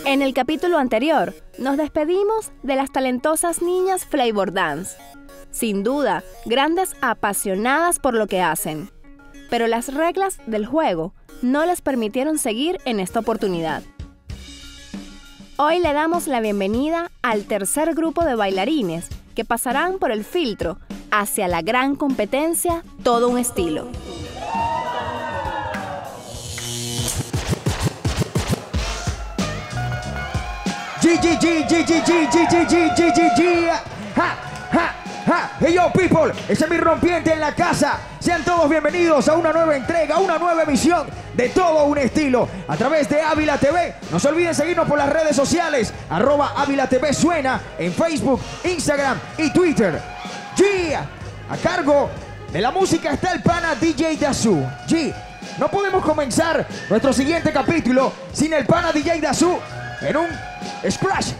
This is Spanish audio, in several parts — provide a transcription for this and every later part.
En el capítulo anterior, nos despedimos de las talentosas niñas Flavor Dance. Sin duda, grandes apasionadas por lo que hacen. Pero las reglas del juego no les permitieron seguir en esta oportunidad. Hoy le damos la bienvenida al tercer grupo de bailarines que pasarán por el filtro hacia la gran competencia Todo un Estilo. Hey yo people, ese es mi rompiente en la casa. Sean todos bienvenidos a una nueva entrega, una nueva emisión de Todo un Estilo a través de Ávila TV. No se olviden seguirnos por las redes sociales @Ávila TV Suena en Facebook, Instagram y Twitter. A cargo de la música está el pana DJ Dazú. No podemos comenzar nuestro siguiente capítulo sin el pana DJ Dazú en un scratch.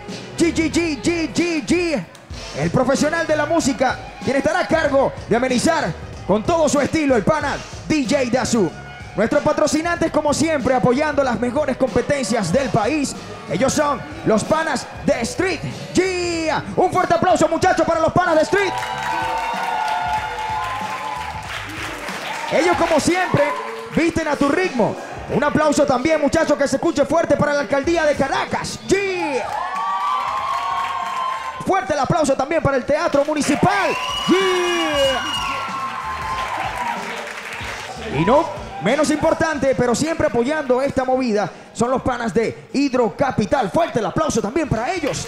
El profesional de la música, quien estará a cargo de amenizar con todo su estilo, el pana DJ Dazú. Nuestros patrocinantes, como siempre, apoyando las mejores competencias del país. Ellos son los panas de Street. Un fuerte aplauso, muchachos, para los panas de Street. Ellos, como siempre, visten a tu ritmo. Un aplauso también, muchachos, que se escuche fuerte para la alcaldía de Caracas. Fuerte el aplauso también para el Teatro Municipal. Y no menos importante, pero siempre apoyando esta movida, son los panas de Hidrocapital. Fuerte el aplauso también para ellos.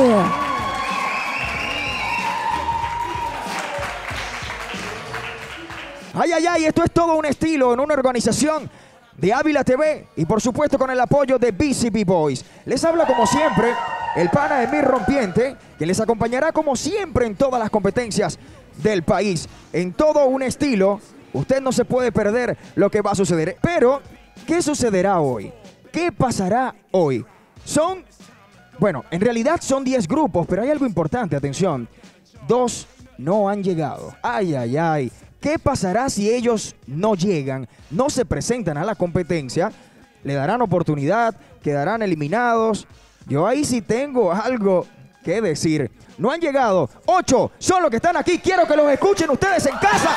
Ay, esto es Todo un Estilo en una organización de Ávila TV y por supuesto con el apoyo de BCB Boys. Les habla como siempre el pana de mi rompiente, que les acompañará como siempre en todas las competencias del país. En Todo un Estilo, usted no se puede perder lo que va a suceder. Pero, ¿qué sucederá hoy? ¿Qué pasará hoy? En realidad son 10 grupos, pero hay algo importante, atención. 2 no han llegado. Ay. ¿Qué pasará si ellos no llegan, no se presentan a la competencia? ¿Le darán oportunidad? ¿Quedarán eliminados? Yo ahí sí tengo algo que decir. No han llegado. 8 son los que están aquí. Quiero que los escuchen ustedes en casa.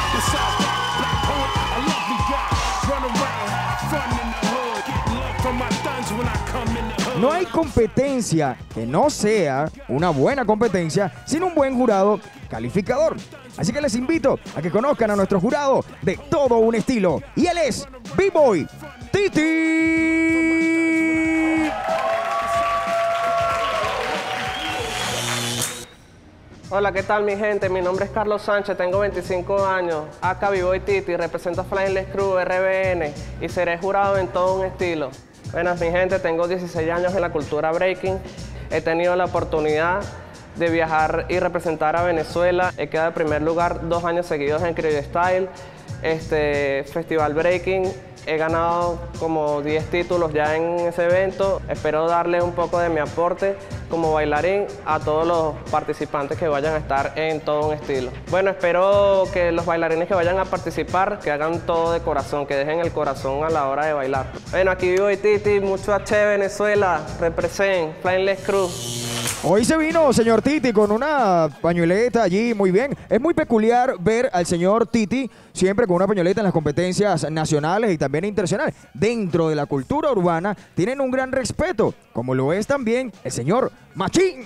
No hay competencia que no sea una buena competencia sin un buen jurado calificador. Así que les invito a que conozcan a nuestro jurado de Todo un Estilo. Y él es B-Boy Titi. Hola, ¿qué tal mi gente? Mi nombre es Carlos Sánchez, tengo 25 años. Acá B-Boy Titi, represento a Flying Crew, RBN y seré jurado en Todo un Estilo. Buenas mi gente, tengo 16 años en la cultura breaking. He tenido la oportunidad de viajar y representar a Venezuela. He quedado en primer lugar 2 años seguidos en Creo Style, Festival Breaking. He ganado como 10 títulos ya en ese evento. Espero darle un poco de mi aporte como bailarín a todos los participantes que vayan a estar en Todo un Estilo. Bueno, espero que los bailarines que vayan a participar, que hagan todo de corazón, que dejen el corazón a la hora de bailar. Bueno, aquí B-Boy Titi, mucho H Venezuela, represent, Flying Crew. Hoy se vino, señor Titi, con una pañoleta allí, muy bien. Es muy peculiar ver al señor Titi siempre con una pañoleta en las competencias nacionales y también internacionales. Dentro de la cultura urbana tienen un gran respeto, como lo es también el señor Machín.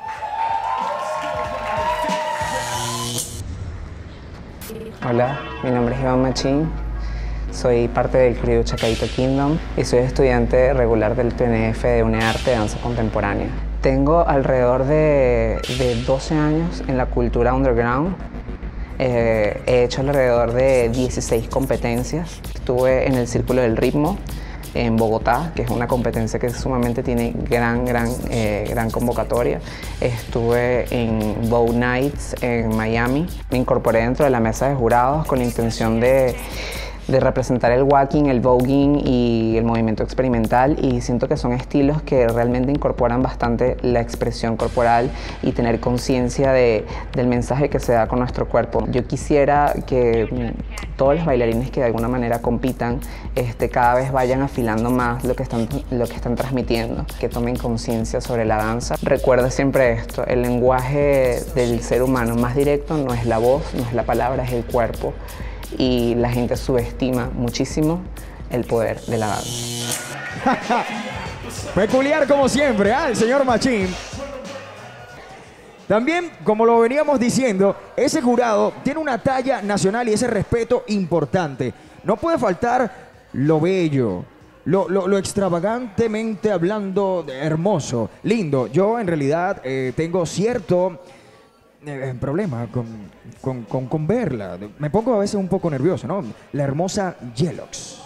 Hola, mi nombre es Iván Machín. Soy parte del crew Chacaito Kingdom y soy estudiante regular del TNF de UNEARTE de Danza Contemporánea. Tengo alrededor de 12 años en la cultura underground. He hecho alrededor de 16 competencias. Estuve en el Círculo del Ritmo en Bogotá, que es una competencia que sumamente tiene gran convocatoria. Estuve en Bow Nights en Miami. Me incorporé dentro de la mesa de jurados con la intención de de representar el walking, el voguing y el movimiento experimental, y siento que son estilos que realmente incorporan bastante la expresión corporal y tener conciencia del mensaje que se da con nuestro cuerpo. Yo quisiera que todos los bailarines que de alguna manera compitan cada vez vayan afilando más lo que están transmitiendo, que tomen conciencia sobre la danza. Recuerda siempre esto, el lenguaje del ser humano más directo no es la voz, no es la palabra, es el cuerpo, y la gente subestima muchísimo el poder de la danza. Peculiar como siempre, el señor Machín. También, como lo veníamos diciendo, ese jurado tiene una talla nacional y ese respeto importante. No puede faltar lo bello, lo extravagantemente hablando, hermoso, lindo. Yo en realidad tengo cierto problema con verla. Me pongo a veces un poco nervioso, ¿no? La hermosa Yelox.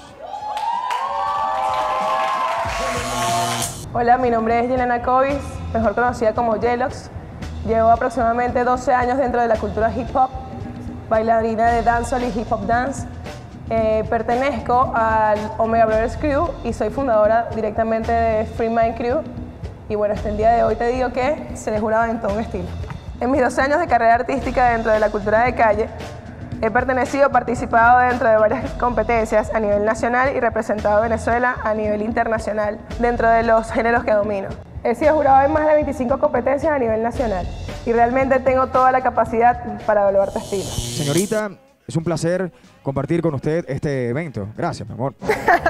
Hola, mi nombre es Yelena Covis, mejor conocida como Yelox. Llevo aproximadamente 12 años dentro de la cultura hip hop, bailarina de dancehall y hip hop dance. Pertenezco al Omega Brothers Crew y soy fundadora directamente de Free Mind Crew. Y bueno, hasta el día de hoy te digo que seré jurada en todo un estilo. En mis 12 años de carrera artística dentro de la cultura de calle, he participado dentro de varias competencias a nivel nacional y representado a Venezuela a nivel internacional dentro de los géneros que domino. He sido jurado en más de 25 competencias a nivel nacional y realmente tengo toda la capacidad para evaluar tu estilo. Señorita, es un placer compartir con usted este evento. Gracias, mi amor.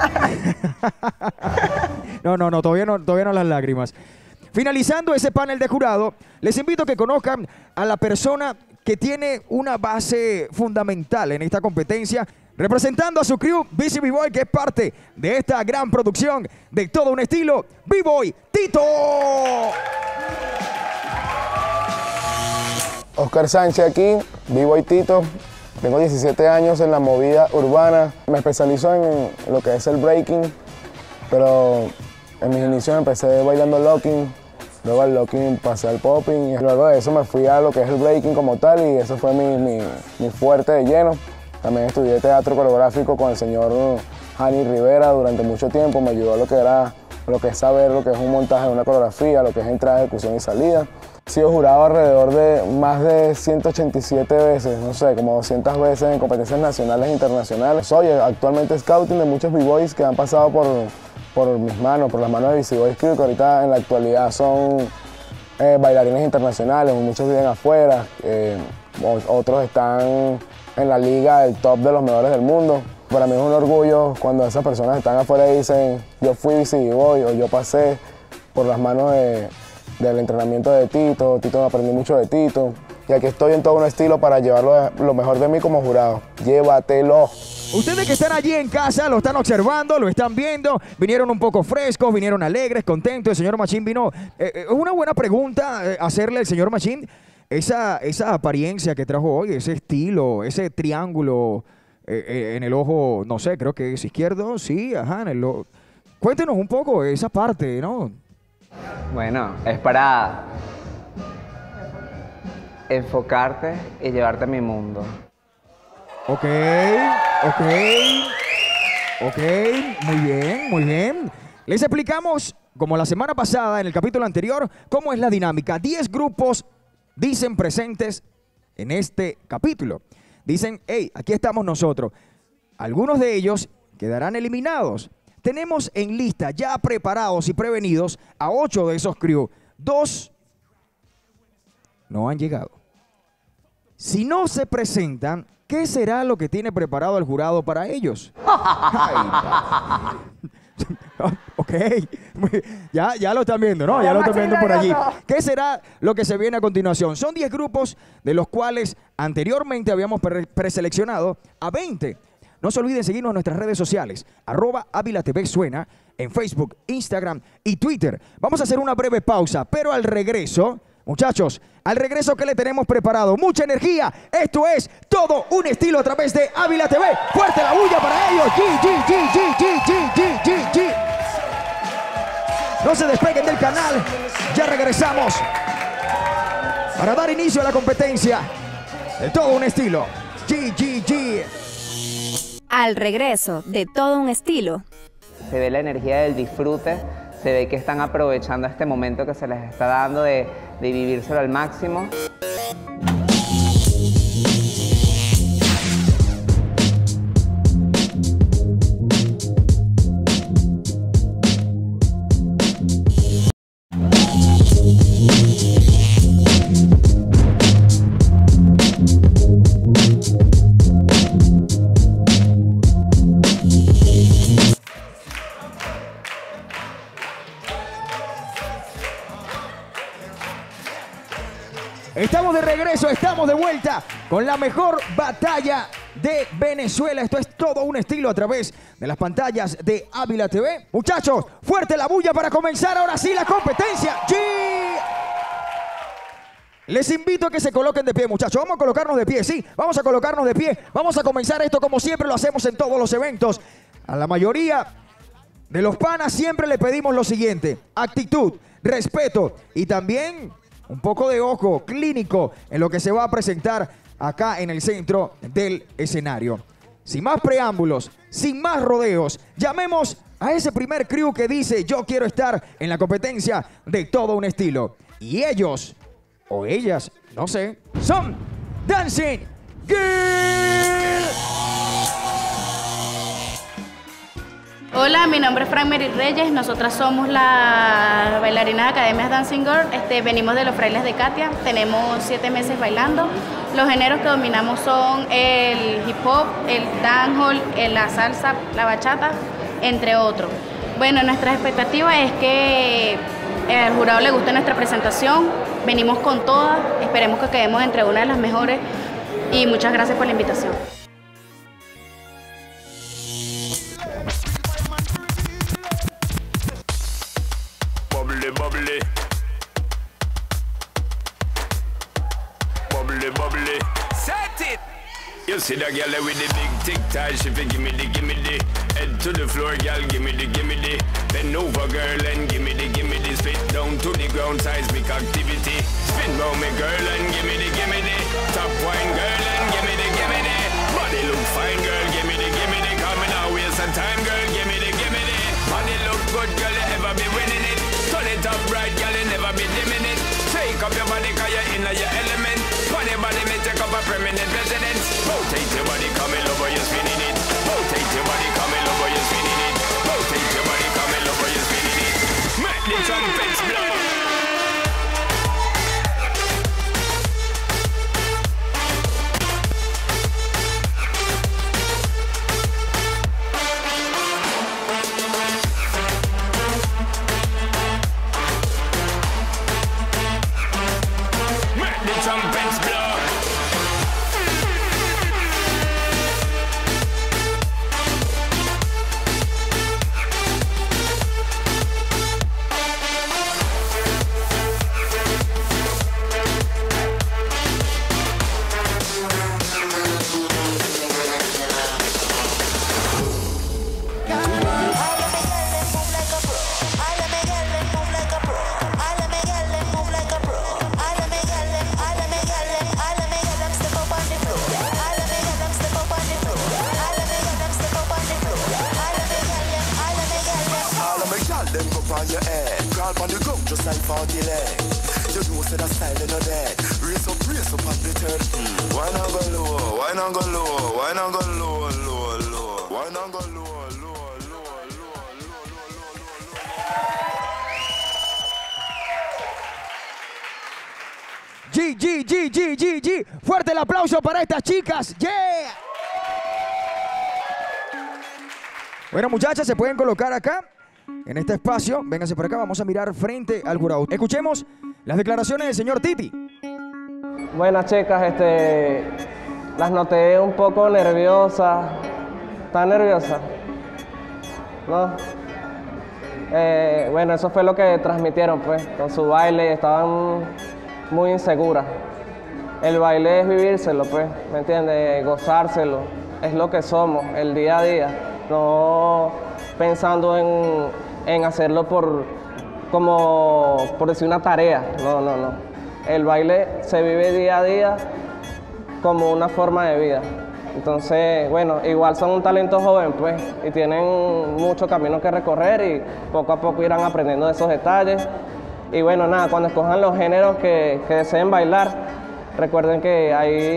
No, todavía no las lágrimas. Finalizando ese panel de jurado, les invito a que conozcan a la persona que tiene una base fundamental en esta competencia, representando a su crew, BC B-Boy, que es parte de esta gran producción de todo un estilo, B-Boy Tito. Oscar Sánchez aquí, B-Boy Tito. Tengo 17 años en la movida urbana. Me especializo en lo que es el breaking, pero en mis inicios empecé bailando locking. Luego al locking pasé al popping y luego de eso me fui a lo que es el breaking como tal y eso fue mi fuerte de lleno. También estudié teatro coreográfico con el señor Jani Rivera durante mucho tiempo. Me ayudó a lo que es saber lo que es un montaje de una coreografía, lo que es entrada, ejecución y salida. He sido jurado alrededor de más de 187 veces, no sé, como 200 veces en competencias nacionales e internacionales. Soy actualmente scouting de muchos b-boys que han pasado por mis manos, por las manos de BC Boys Crew, que ahorita en la actualidad son bailarines internacionales, muchos viven afuera, otros están en la liga del top de los mejores del mundo. Para mí es un orgullo cuando esas personas están afuera y dicen yo fui BC Boy o yo pasé por las manos del entrenamiento de Tito, me aprendí mucho de Tito y aquí estoy en todo un estilo para llevarlo lo mejor de mí como jurado. Llévatelo. Ustedes que están allí en casa lo están observando, lo están viendo, vinieron un poco frescos, vinieron alegres, contentos. El señor Machín vino. Es una buena pregunta hacerle al señor Machín esa apariencia que trajo hoy, ese estilo, ese triángulo en el ojo, no sé, creo que es izquierdo, sí, ajá, en el ojo. Cuéntenos un poco esa parte, ¿no? Bueno, es para enfocarte y llevarte a mi mundo. Ok, muy bien. Les explicamos, como la semana pasada, en el capítulo anterior, cómo es la dinámica. 10 grupos dicen presentes en este capítulo. Dicen, hey, aquí estamos nosotros. Algunos de ellos quedarán eliminados. Tenemos en lista ya preparados y prevenidos a 8 de esos crew. 2 no han llegado. Si no se presentan, ¿qué será lo que tiene preparado el jurado para ellos? Ok, ya lo están viendo, ¿no? Ya lo están viendo por allí. ¿Qué será lo que se viene a continuación? Son 10 grupos de los cuales anteriormente habíamos preseleccionado a 20. No se olviden seguirnos en nuestras redes sociales, @AvilaTVSuena, en Facebook, Instagram y Twitter. Vamos a hacer una breve pausa, pero al regreso, muchachos, al regreso, ¿qué le tenemos preparado? Mucha energía. Esto es todo un estilo a través de Ávila TV. ¡Fuerte la bulla para ellos! G. No se despeguen del canal. Ya regresamos para dar inicio a la competencia de todo un estilo. G. Al regreso de todo un estilo, Se ve la energía del disfrute, se ve que están aprovechando este momento que se les está dando de vivírselo al máximo. Estamos de regreso, estamos de vuelta con la mejor batalla de Venezuela. Esto es todo un estilo a través de las pantallas de Ávila TV. Muchachos, fuerte la bulla para comenzar ahora sí la competencia. ¡Sí! Les invito a que se coloquen de pie, muchachos. Vamos a colocarnos de pie, sí. Vamos a colocarnos de pie. Vamos a comenzar esto como siempre lo hacemos en todos los eventos. A la mayoría de los panas siempre le pedimos lo siguiente: actitud, respeto y también un poco de ojo clínico en lo que se va a presentar acá en el centro del escenario. Sin más preámbulos, sin más rodeos, llamemos a ese primer crew que dice: yo quiero estar en la competencia de todo un estilo. Y ellos, o ellas, no sé, son Dancing Girl. Hola, mi nombre es Fran Mary Reyes, nosotras somos las bailarinas de Academias Dancing Girl, venimos de los Frailes de Katia, tenemos 7 meses bailando. Los géneros que dominamos son el hip hop, el dancehall, la salsa, la bachata, entre otros. Bueno, nuestra expectativa es que al jurado le guste nuestra presentación, venimos con todas, esperemos que quedemos entre una de las mejores y muchas gracias por la invitación. You see that girl with the big tic tac, she fi gimme the head to the floor, girl, gimme the bend over, girl, and gimme the spit down to the ground, seismic activity. Spin round me, girl, and gimme the top wine, girl, and gimme the body look fine, girl, gimme the coming out waste some time, girl, gimme the body look good, girl, you ever be winning it. Turn it up right, girl, you never be dimming it. Take up your body, cause you're in your element. Body may take up a permanent residence. Rotate your body, come in over, you're spinning it. Rotate your body, come in over, you're spinning it. Rotate your body, come in over, you're spinning it. Make the trumpets blow. Make the trumpets blow. Them go on your head, crawl on the ground just like 40 legs. You know, say that style in your dead. Race up on the third. Why not go low? Why not go low? Why not go low, low, low? Why not go low, low, low, low? G. Fuerte el aplauso para estas chicas. Yeah. Bueno, muchachas, se pueden colocar acá en este espacio. Vénganse por acá, vamos a mirar frente al jurado. Escuchemos las declaraciones del señor Titi. Buenas chicas, las noté un poco nerviosas. ¿Están nerviosas? ¿No? Bueno, eso fue lo que transmitieron, pues, con su baile. Estaban muy inseguras. El baile es vivírselo, pues, ¿me entiendes? Gozárselo. Es lo que somos, el día a día. No pensando en hacerlo por decir una tarea. No. El baile se vive día a día como una forma de vida. Entonces, bueno, igual son un talento joven, pues, y tienen mucho camino que recorrer y poco a poco irán aprendiendo de esos detalles. Y bueno, nada, cuando escojan los géneros que deseen bailar, recuerden que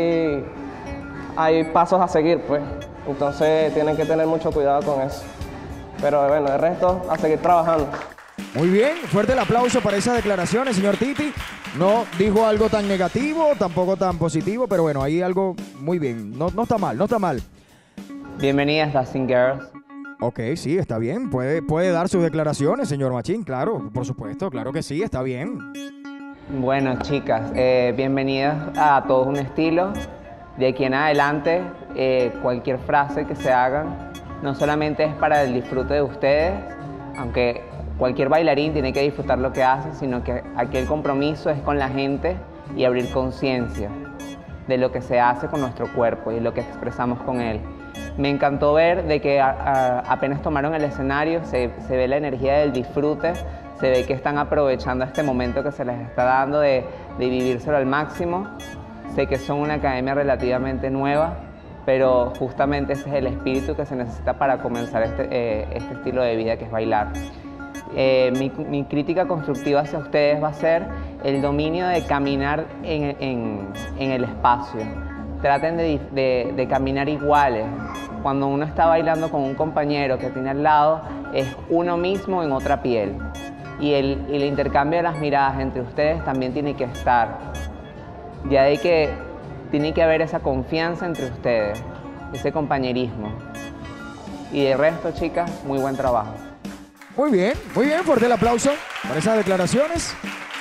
hay pasos a seguir, pues. Entonces tienen que tener mucho cuidado con eso. Pero bueno, el resto, a seguir trabajando. Muy bien, fuerte el aplauso para esas declaraciones, señor Titi. No dijo algo tan negativo, tampoco tan positivo, pero bueno, ahí algo muy bien. No está mal, no está mal. Bienvenidas, Dancing Girls. Ok, sí, está bien. Puede dar sus declaraciones, señor Machín, claro, por supuesto, claro que sí, está bien. Bueno, chicas, bienvenidas a Todo un Estilo. De aquí en adelante, cualquier frase que se hagan, no solamente es para el disfrute de ustedes, aunque cualquier bailarín tiene que disfrutar lo que hace, sino que aquí el compromiso es con la gente y abrir conciencia de lo que se hace con nuestro cuerpo y lo que expresamos con él. Me encantó ver de que apenas tomaron el escenario, se ve la energía del disfrute, se ve que están aprovechando este momento que se les está dando de vivírselo al máximo. Sé que son una academia relativamente nueva, pero justamente ese es el espíritu que se necesita para comenzar este estilo de vida que es bailar. Mi crítica constructiva hacia ustedes va a ser el dominio de caminar en el espacio. Traten de caminar iguales. Cuando uno está bailando con un compañero que tiene al lado, es uno mismo en otra piel. Y el intercambio de las miradas entre ustedes también tiene que estar. Ya de que tiene que haber esa confianza entre ustedes, ese compañerismo. Y de resto, chicas, muy buen trabajo. Muy bien, fuerte el aplauso para esas declaraciones.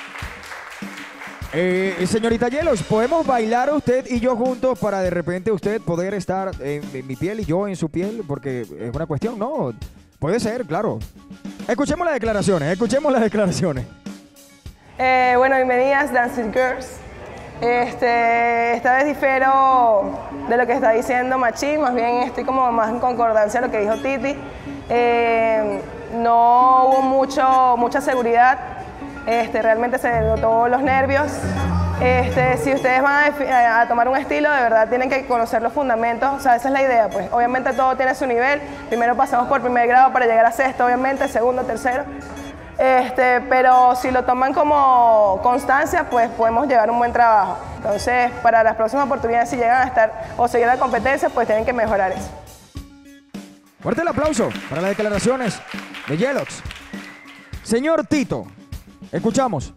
Señorita Yelos, ¿podemos bailar usted y yo juntos para de repente usted poder estar en mi piel y yo en su piel? Porque es una cuestión, ¿no? Puede ser, claro. Escuchemos las declaraciones, Bueno, bienvenidas, Dancing Girls. Esta vez difiero de lo que está diciendo Machín, más bien estoy como más en concordancia a lo que dijo Titi. No hubo mucha seguridad, realmente se notó los nervios. Si ustedes van a tomar un estilo, de verdad tienen que conocer los fundamentos, o sea, esa es la idea, pues. Obviamente todo tiene su nivel, primero pasamos por primer grado para llegar a sexto, obviamente, segundo, tercero. Pero si lo toman como constancia, pues podemos llevar un buen trabajo. Entonces, para las próximas oportunidades, si llegan a estar o seguir la competencia, pues tienen que mejorar eso. Fuerte el aplauso para las declaraciones de Yelox. Señor Tito, escuchamos.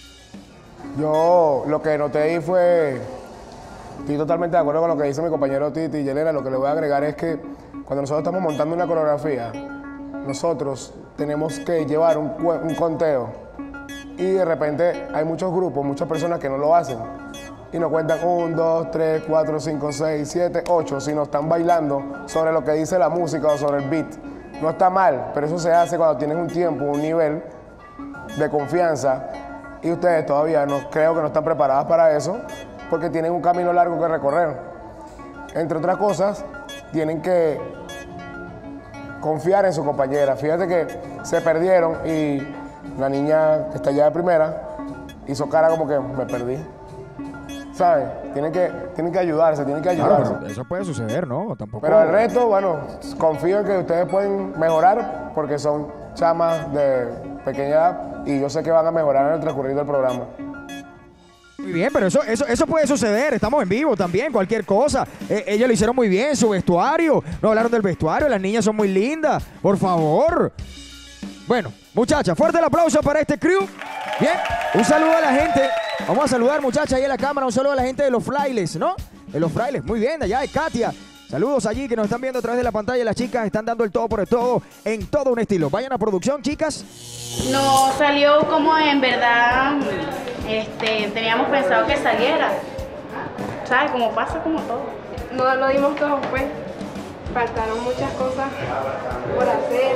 Yo lo que noté ahí fue, estoy totalmente de acuerdo con lo que dice mi compañero Titi y Yelena. Lo que le voy a agregar es que cuando nosotros estamos montando una coreografía, nosotros tenemos que llevar un conteo y de repente hay muchos grupos, muchas personas que no lo hacen y nos cuentan 1, 2, 3, 4, 5, 6, 7, 8 si no están bailando sobre lo que dice la música o sobre el beat. No está mal, pero eso se hace cuando tienes un tiempo, un nivel de confianza y ustedes todavía creo que no están preparadas para eso porque tienen un camino largo que recorrer. Entre otras cosas, tienen que confiar en su compañera. Fíjate que se perdieron y la niña que está allá de primera hizo cara como que me perdí. ¿Sabes? Tienen que ayudarse, Claro, eso puede suceder, ¿no? Tampoco. Pero el resto, bueno, confío en que ustedes pueden mejorar porque son chamas de pequeña edad y yo sé que van a mejorar en el transcurrir del programa. Muy bien, pero eso puede suceder. Estamos en vivo también, cualquier cosa. Ellos lo hicieron muy bien, su vestuario. No hablaron del vestuario, las niñas son muy lindas. Por favor. Bueno, muchachas, fuerte el aplauso para este crew. Bien, un saludo a la gente. Vamos a saludar, muchachas, ahí en la cámara. Un saludo a la gente de los frailes, ¿no? De los frailes, muy bien, de allá de Katia. Saludos allí que nos están viendo a través de la pantalla. Las chicas están dando el todo por el todo en todo un estilo. Vayan a producción, chicas. No salió como en verdad teníamos pensado que saliera. ¿Sabes? Como pasa como todo. No lo dimos todo, pues. Faltaron muchas cosas por hacer.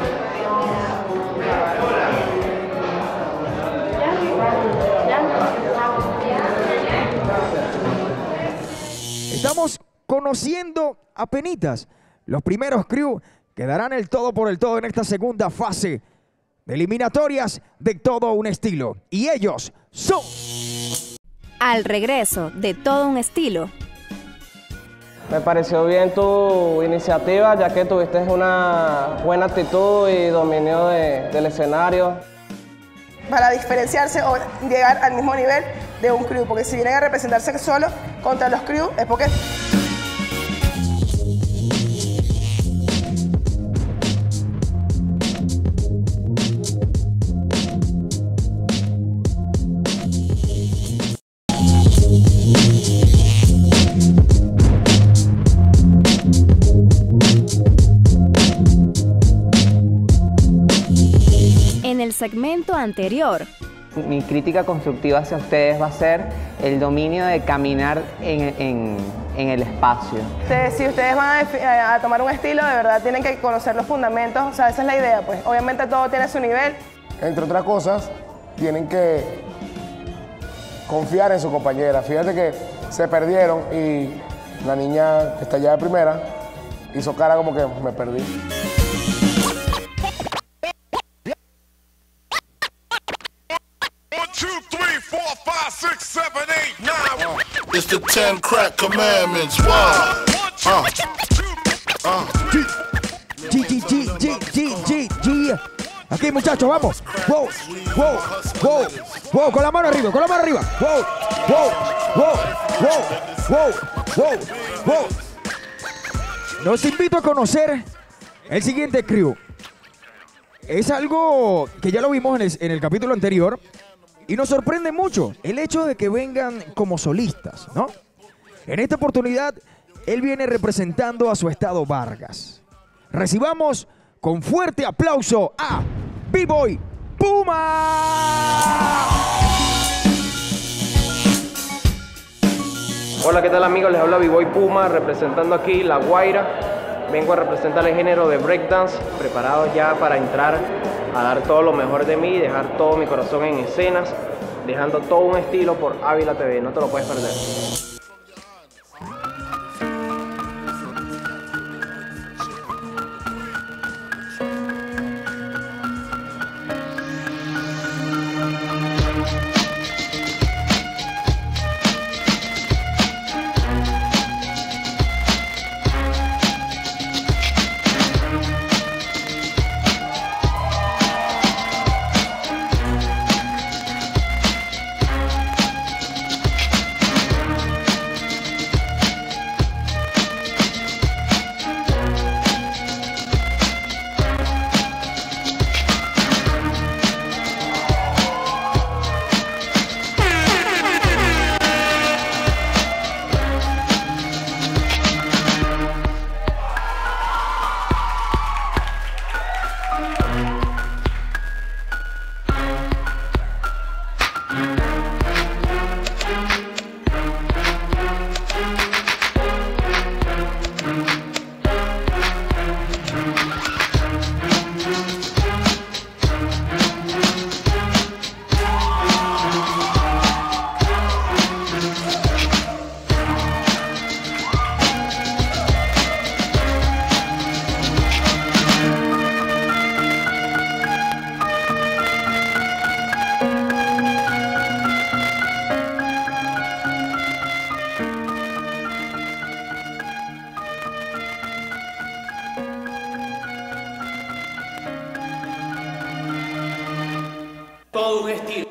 Estamos conociendo apenitas los primeros crew que darán el todo por el todo en esta segunda fase de eliminatorias de Todo un Estilo. Y ellos son... Al regreso de Todo un Estilo. Me pareció bien tu iniciativa, ya que tuviste una buena actitud y dominio del escenario. Para diferenciarse o llegar al mismo nivel de un crew, porque si vienen a representarse solo contra los crew es porque... En el segmento anterior, Mi crítica constructiva hacia ustedes va a ser el dominio de caminar en el espacio. Si ustedes van a tomar un estilo, de verdad tienen que conocer los fundamentos, o sea, esa es la idea, pues. Obviamente todo tiene su nivel. Entre otras cosas, tienen que confiar en su compañera. Fíjate que se perdieron y la niña que está allá de primera hizo cara como que me perdí. It's the 10 crack commandments. Aquí, muchachos, vamos. Wow, wow, wow, wow, con la mano arriba, con la mano arriba. Wow, wow, wow, wow, wow, wow, wow. Los invito a conocer el siguiente crew. Es algo que ya lo vimos en el capítulo anterior. Y nos sorprende mucho el hecho de que vengan como solistas, ¿no? En esta oportunidad, él viene representando a su estado Vargas. Recibamos con fuerte aplauso a B-Boy Puma. Hola, ¿qué tal amigos? Les habla B-Boy Puma, representando aquí La Guaira. Vengo a representar el género de breakdance, preparados ya para entrar a dar todo lo mejor de mí, dejar todo mi corazón en escenas, dejando todo un estilo por Ávila TV, no te lo puedes perder. Todo un estilo.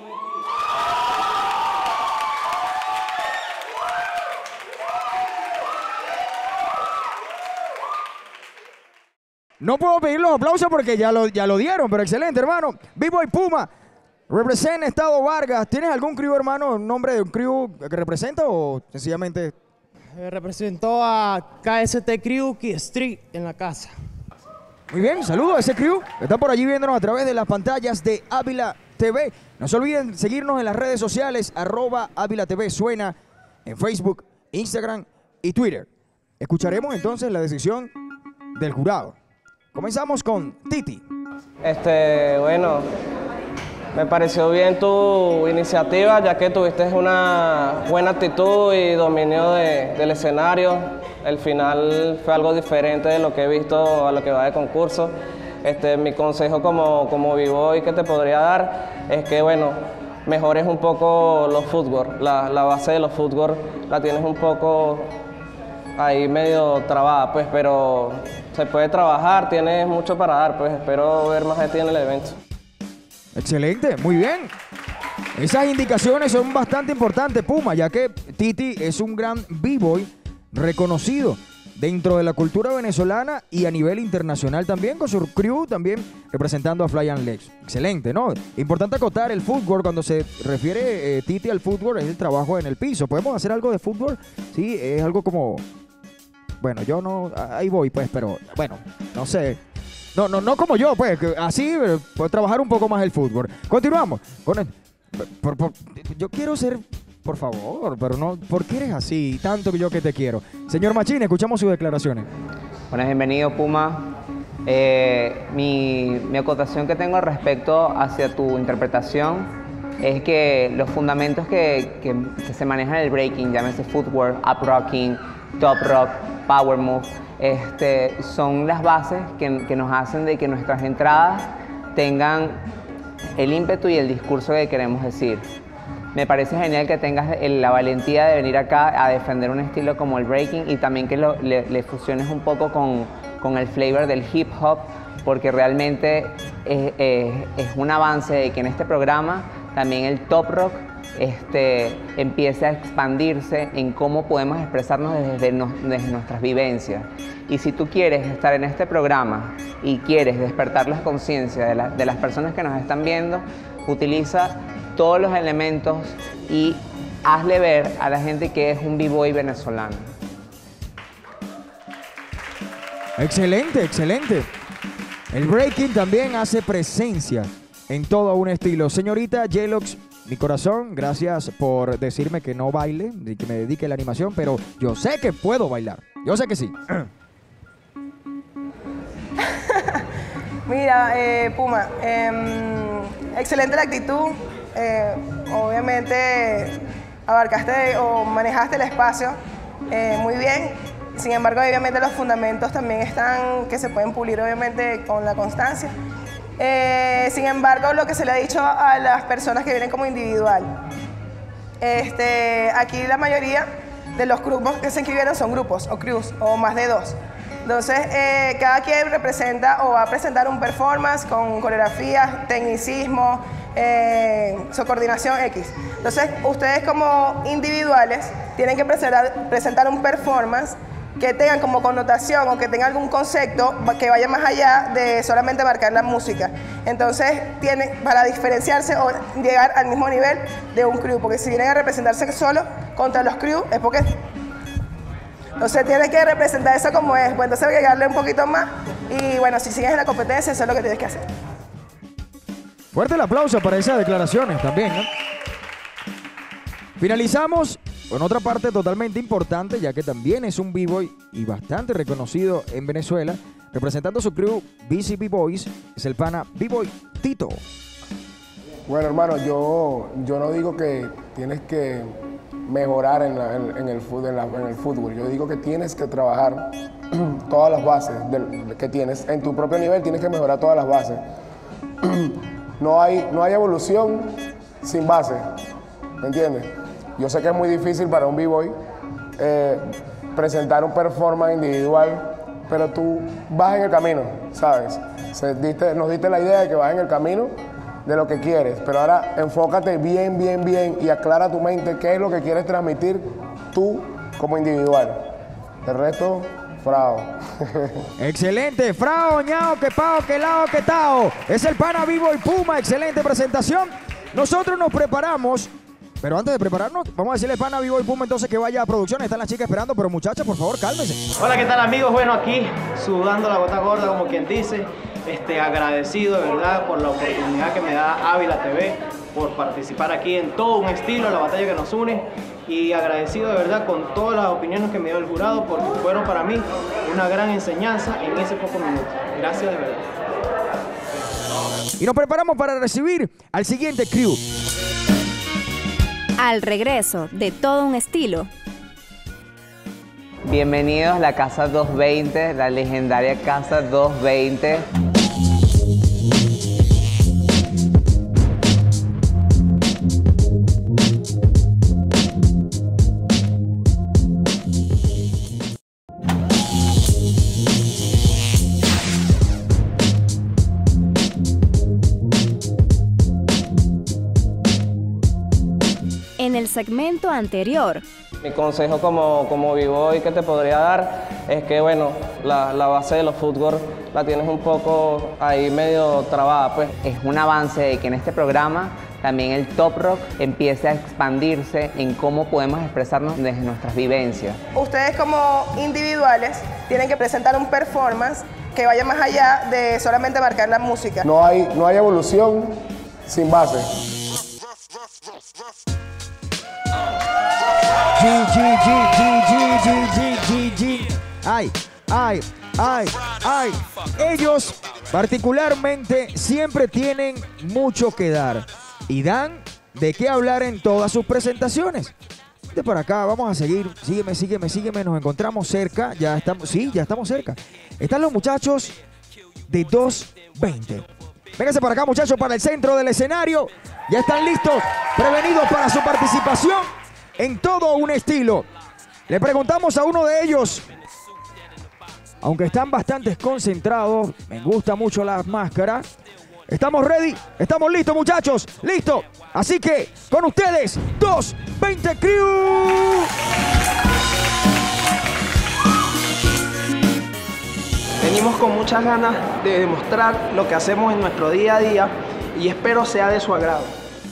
No puedo pedir los aplausos porque ya lo dieron, pero excelente, hermano. B-Boy Puma, representa Estado Vargas. ¿Tienes algún crew, hermano, nombre de un crew que representa o sencillamente? Representó a KST Crew Key Street en la casa. Muy bien, saludos a ese crew que está por allí viéndonos a través de las pantallas de Ávila TV. No se olviden seguirnos en las redes sociales, @Ávila TV Suena, en Facebook, Instagram y Twitter. Escucharemos entonces la decisión del jurado. Comenzamos con Titi. Bueno, me pareció bien tu iniciativa, ya que tuviste una buena actitud y dominio del escenario. El final fue algo diferente de lo que he visto a lo que va de concurso. Mi consejo como B-Boy que te podría dar es que, bueno, mejores un poco los footwork. La base de los footwork la tienes un poco ahí medio trabada, pues, pero se puede trabajar, tienes mucho para dar, pues espero ver más de ti en el evento. Excelente, muy bien. Esas indicaciones son bastante importantes, Puma, ya que Titi es un gran b-boy reconocido dentro de la cultura venezolana y a nivel internacional también, con su crew también representando a Fly and Legs. Excelente, ¿no? Importante acotar el footwork, cuando se refiere Titi al footwork, es el trabajo en el piso. ¿Podemos hacer algo de footwork? Sí, es algo como... Bueno, yo no... Ahí voy, pues, pero... Bueno, no sé... No como yo, pues, que así puedo trabajar un poco más el fútbol. Continuamos. Yo quiero ser, por favor, pero no, ¿por qué eres así? Tanto que yo que te quiero. Señor Machín, escuchamos sus declaraciones. Bueno, bienvenido, Puma. Mi acotación que tengo al respecto hacia tu interpretación es que los fundamentos que se manejan en el breaking, llámese footwork, up rocking, top rock, power move, son las bases que nos hacen de que nuestras entradas tengan el ímpetu y el discurso que queremos decir. Me parece genial que tengas la valentía de venir acá a defender un estilo como el breaking y también que le fusiones un poco con el flavor del hip hop, porque realmente es un avance de que en este programa también el top rock empiece a expandirse en cómo podemos expresarnos desde nuestras vivencias. Y si tú quieres estar en este programa y quieres despertar la conciencia de las personas que nos están viendo, utiliza todos los elementos y hazle ver a la gente que es un b-boy venezolano. Excelente, excelente. El breaking también hace presencia en todo un estilo. Señorita Yelox, mi corazón, gracias por decirme que no baile, que me dedique a la animación, pero yo sé que puedo bailar. Yo sé que sí. Mira, Puma, excelente la actitud. Obviamente abarcaste o manejaste el espacio muy bien. Sin embargo, obviamente los fundamentos también están, que se pueden pulir obviamente con la constancia. Sin embargo, lo que se le ha dicho a las personas que vienen como individual, aquí la mayoría de los grupos que se inscribieron son grupos o crews o más de dos. Entonces, cada quien representa o va a presentar un performance con coreografías, tecnicismo, su coordinación X. Entonces, ustedes como individuales tienen que presentar un performance que tengan como connotación o que tenga algún concepto que vaya más allá de solamente marcar la música. Entonces, tienen para diferenciarse o llegar al mismo nivel de un crew, porque si vienen a representarse solo contra los crew es porque... Entonces, tienes que representar eso como es, pues entonces hay que llegarle un poquito más y bueno, si sigues en la competencia, eso es lo que tienes que hacer. Fuerte el aplauso para esas declaraciones también, ¿no? Finalizamos con otra parte totalmente importante, ya que también es un b-boy y bastante reconocido en Venezuela, representando su crew BCB Boys, es el pana b-boy Tito. Bueno, hermano, yo no digo que tienes que mejorar en el fútbol. Yo digo que tienes que trabajar todas las bases que tienes. En tu propio nivel tienes que mejorar todas las bases. No hay evolución sin base, ¿me entiendes? Yo sé que es muy difícil para un b-boy presentar un performance individual, pero tú vas en el camino, ¿sabes? Nos diste la idea de que vas en el camino de lo que quieres, pero ahora enfócate bien y aclara tu mente qué es lo que quieres transmitir tú como individual. El resto, frao. Excelente, frao, ñao, que pao, que lao, que tao. Es el pana b-boy Puma, excelente presentación. Nosotros nos preparamos, pero antes de prepararnos, vamos a decirle al pana b-boy Puma entonces que vaya a producción. Están las chicas esperando, pero muchachas, por favor, cálmense. Hola, ¿qué tal, amigos? Bueno, aquí sudando la gota gorda, como quien dice. Agradecido de verdad por la oportunidad que me da Ávila TV, por participar aquí en todo un estilo, la batalla que nos une, y agradecido de verdad con todas las opiniones que me dio el jurado, porque fueron para mí una gran enseñanza en ese poco minuto. Gracias de verdad. Y nos preparamos para recibir al siguiente crew. Al regreso de todo un estilo. Bienvenidos a la Casa 220, la legendaria Casa 220. en el segmento anterior. Mi consejo como b-boy que te podría dar es que, bueno, la base de los footwork la tienes un poco ahí medio trabada, pues. Es un avance de que en este programa también el top rock empiece a expandirse en cómo podemos expresarnos desde nuestras vivencias. Ustedes como individuales tienen que presentar un performance que vaya más allá de solamente marcar la música. No hay evolución sin base. Ay. Ellos particularmente siempre tienen mucho que dar y dan de qué hablar en todas sus presentaciones. De por acá, vamos a seguir. Sígueme. Nos encontramos cerca. Ya estamos cerca. Están los muchachos de 220. Vénganse para acá, muchachos, para el centro del escenario. Ya están listos, prevenidos para su participación en todo un estilo. Le preguntamos a uno de ellos, aunque están bastante concentrados, me gusta mucho las máscaras. ¿Estamos ready? ¿Estamos listos, muchachos? ¡Listo! Así que, con ustedes, 220 Crew. Venimos con muchas ganas de demostrar lo que hacemos en nuestro día a día y espero sea de su agrado.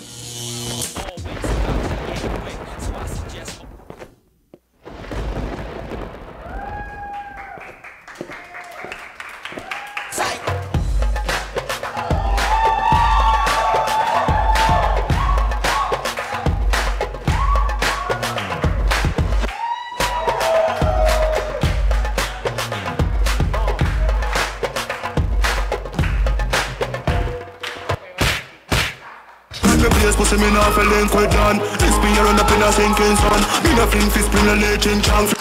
Pussy me not feeling quite done. This me around up in a sinking sun. Me not fling fist, bring a legend chance.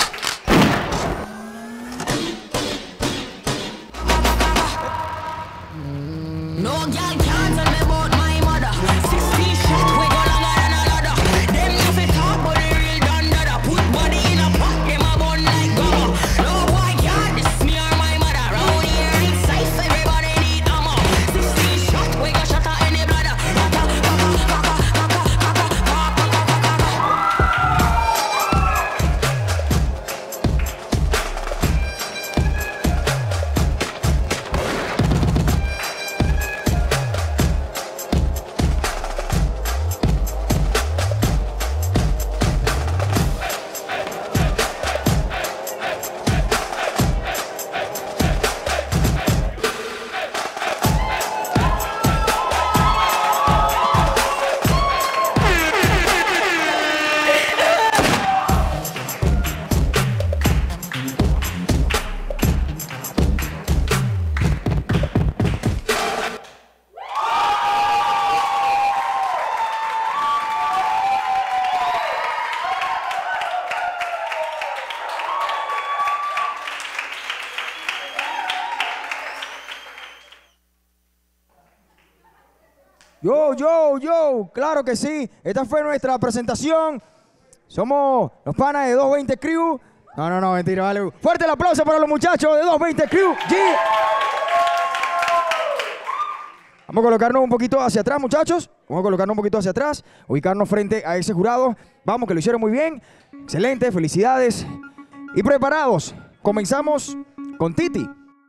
No girl can't tell me about my mother. 16 shot, we go longer than a ladder. Them no fit talk, but they real done dada. Put body in a pot, them a bun like gummer. No boy can't diss me or my mother. Round here it's safe, everybody need ammo. 16 shot, we go shot at any bladder. Yo, claro que sí. Esta fue nuestra presentación. Somos los panas de 220 Crew. No, mentira, vale. Fuerte el aplauso para los muchachos de 220 Crew. Yeah. Vamos a colocarnos un poquito hacia atrás, muchachos. Vamos a colocarnos un poquito hacia atrás. Ubicarnos frente a ese jurado. Vamos, que lo hicieron muy bien. Excelente, felicidades. Y preparados. Comenzamos con Titi.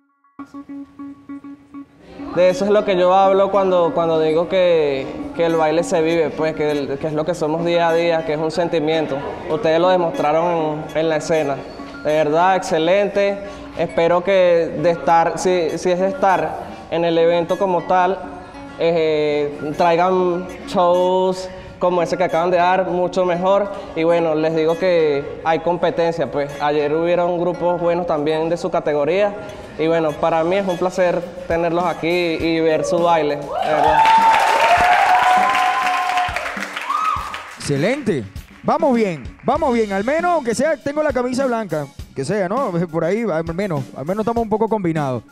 De eso es lo que yo hablo cuando digo que el baile se vive, pues, que es lo que somos día a día, que es un sentimiento. Ustedes lo demostraron en la escena. De verdad, excelente. Espero que si es de estar en el evento como tal, traigan shows como ese que acaban de dar, mucho mejor. Y bueno, les digo que hay competencia, pues. Ayer hubieron grupos buenos también de su categoría. Y bueno, para mí es un placer tenerlos aquí y ver su baile, de verdad. Excelente. Vamos bien. Al menos, aunque sea, tengo la camisa blanca. Que sea, ¿no? Por ahí, al menos estamos un poco combinados.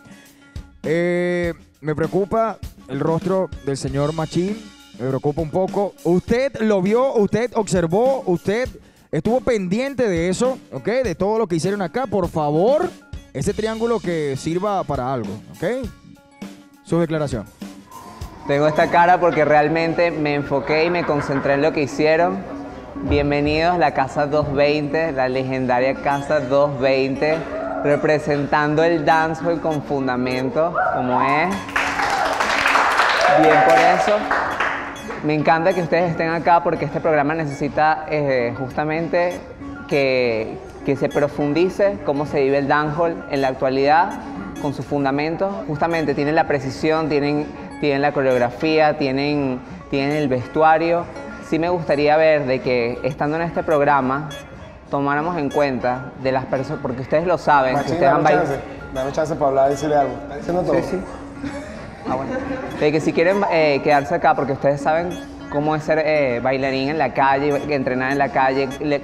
Me preocupa el rostro del señor Machín. Me preocupa un poco. Usted lo vio, usted observó, usted estuvo pendiente de eso, ¿ok? De todo lo que hicieron acá. Por favor, ese triángulo que sirva para algo, ¿ok? Su declaración. Tengo esta cara porque realmente me enfoqué y me concentré en lo que hicieron. Bienvenidos a la Casa 220, la legendaria Casa 220, representando el dancehall con fundamento, como es. Bien por eso. Me encanta que ustedes estén acá porque este programa necesita justamente que se profundice cómo se vive el dancehall en la actualidad con sus fundamentos. Justamente tienen la precisión, tienen la coreografía, tienen el vestuario. Sí me gustaría ver de que estando en este programa tomáramos en cuenta de las personas, porque ustedes lo saben. Machín, que ustedes han bailado. dame chance para hablar y decirle algo. ¿Está diciendo todo? Sí, sí. Ah, bueno. De que si quieren quedarse acá, porque ustedes saben cómo es ser bailarín en la calle, entrenar en la calle,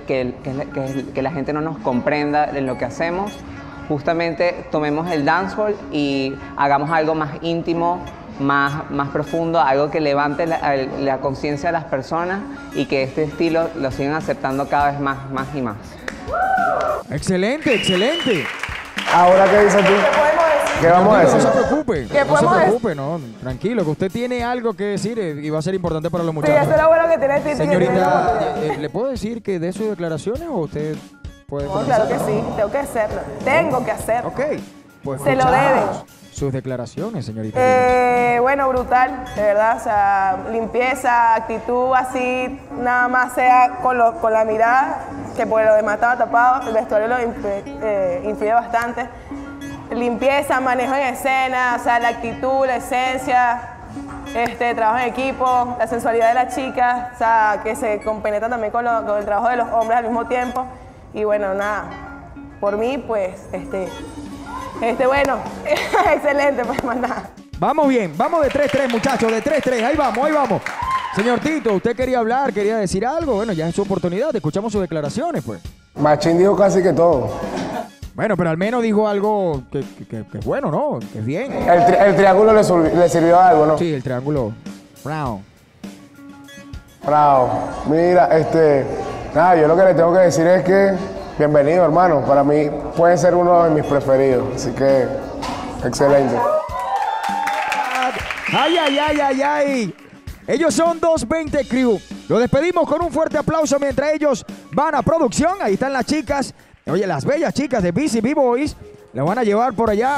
que la gente no nos comprenda en lo que hacemos, justamente tomemos el dancehall y hagamos algo más íntimo, más profundo, algo que levante la conciencia de las personas y que este estilo lo sigan aceptando cada vez más y más. Excelente, excelente. Ahora, ¿qué dices tú? ¿Qué vamos a decir? No se preocupe, ¿Qué no se podemos preocupe, no, tranquilo, que usted tiene algo que decir y va a ser importante para los Sí, muchachos. eso es lo bueno que tiene Titi. Señorita, ¿le puedo decir que dé sus declaraciones o usted puede No, claro que sí, tengo que hacerlo. Tengo que hacerlo. Ok, pues Se lo escuchamos deben. sus declaraciones, señorita. Bueno, brutal, de verdad, o sea, limpieza, actitud, así, nada más sea con la mirada, que por lo demás estaba tapado, el vestuario lo influye bastante. Limpieza, manejo en escena, o sea, la actitud, la esencia, trabajo en equipo, la sensualidad de las chicas, o sea, que se compenetra también con el trabajo de los hombres al mismo tiempo. Y bueno, nada, por mí, pues, bueno, excelente, pues más nada. Vamos bien, vamos de 3-3, muchachos, de 3-3, ahí vamos, ahí vamos. Señor Tito, usted quería hablar, quería decir algo, bueno, ya es su oportunidad, escuchamos sus declaraciones, pues. Machín dijo casi que todo. Bueno, pero al menos dijo algo que es bueno, ¿no? Que es bien. El triángulo le sirvió a algo, ¿no? Sí, el triángulo. Brown. Bravo. Mira, nada, yo lo que le tengo que decir es que bienvenido, hermano. Para mí puede ser uno de mis preferidos, así que excelente. ¡Ay, ay, ay, ay, ay! Ellos son 220 Crew. Los despedimos con un fuerte aplauso mientras ellos van a producción. Ahí están las chicas. Oye, las bellas chicas de BCB Boys. Las van a llevar por allá.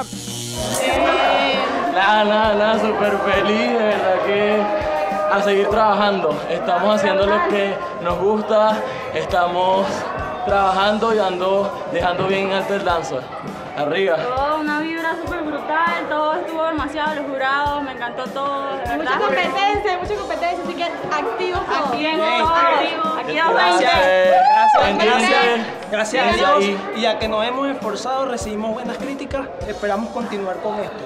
Nada, súper feliz, de verdad que a seguir trabajando. Estamos haciendo lo que nos gusta, estamos trabajando y dejando bien alto el danza. Arriba. Todo, una vibra súper brutal, todo estuvo demasiado, los jurados, me encantó todo. Mucha competencia, así que activos todos. Aquí Gracias a Dios y a que nos hemos esforzado, recibimos buenas críticas, esperamos continuar con esto.